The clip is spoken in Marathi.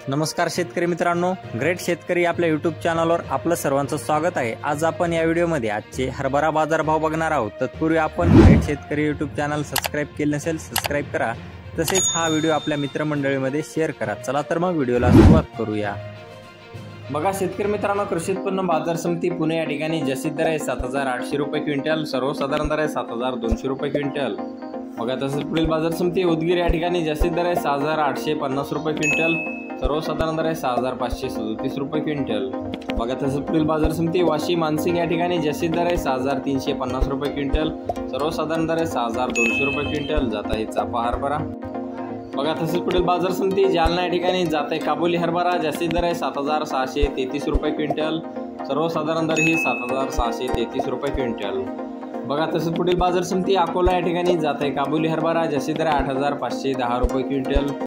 नमस्कार शेतकरी मित्रांनो, ग्रेट शेतकरी आपल्या यूट्यूब चॅनलवर आपलं सर्वांचं स्वागत आहे। आज आपण या व्हिडिओमध्ये आजचे हरभरा बाजारभाव बघणार आहोत। तत्पूर्वी आपण ग्रेट शेतकरी यूट्यूब चॅनल सबस्क्राइब केले नसेल सबस्क्राइब करा, तसेच हा व्हिडिओ आपल्या मित्रमंडळीमध्ये शेअर करा। चला तर मग व्हिडिओला सुरुवात करूया। बघा शेतकरी मित्रांनो, कृषी उत्पन्न बाजार समिती पुणे या ठिकाणी जास्तीत दर आहे 7,800 रुपये क्विंटल, सर्वसाधारण दर आहे 7,200 रुपये क्विंटल। बघा तसेच पुढील बाजार समिती उदगीर या ठिकाणी जास्तीत दर आहे 6,850 रुपये क्विंटल, सर्वसाधारण दर आहे 6,537 रुपये क्विंटल। बघा तसेच पुढील बाजार समिती वाशी मानसिंग या ठिकाणी जास्तीत दर आहे 6,350 रुपये क्विंटल, सर्वसाधारण दर आहे 6,200 रुपये क्विंटल। जात आहे चापा हरभरा। बघा तसेच पुढील बाजार समिती जालना या ठिकाणी जात आहे काबुली हरभरा, जास्तीत दर आहे 7,633 रुपये क्विंटल, सर्वसाधारण दर ही 7,633 रुपये क्विंटल। बघा तसेच पुढील बाजार समिती अकोला या ठिकाणी जात आहे काबुली हरभरा, जास्तीत दर 8,510 रुपये क्विंटल,